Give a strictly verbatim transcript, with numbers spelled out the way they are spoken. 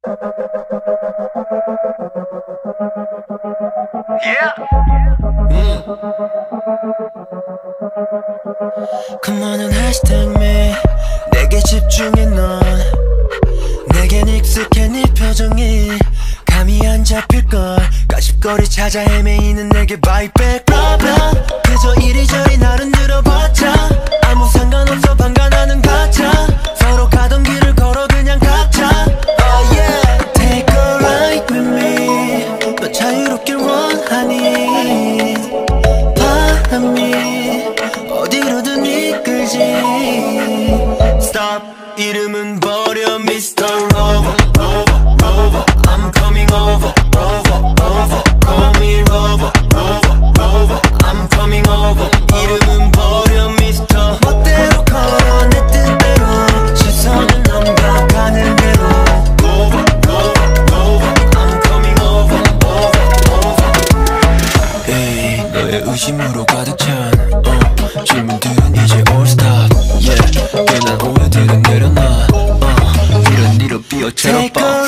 Yeah. 음. Come on and hashtag me. 내게 집중해 넌. 내겐 익숙해 네 표정이 감이 안 잡힐걸. 가십거리 찾아 헤매이는 내게 buy back problem. 그저 이리저리 나를 늘어봤자 아무 상관없어 방관하는 가짜. 서로 가던 길을 걸어 그냥 각자. Oh yeah. Take a ride with me. 너 자유롭길 원하니 바람이 어디로든 이끌지. Stop. 이름은 버려 Mister Rover, Rover, Rover. I'm coming over, over, over. Call me Rover, Rover, Rover. I'm coming over. 이름은 버려 Mister 멋대로 걸어 내 뜻대로 시선은 넘겨가는 대로. Rover, Rover, Rover. I'm coming over, over, over. Hey, 너의 의심으로 가득 찬 uh, 질문들은 이제 all stop. Yeah, 괜한 오해들은 내려놔. uh, 이런 일로 삐어처럼 뻔.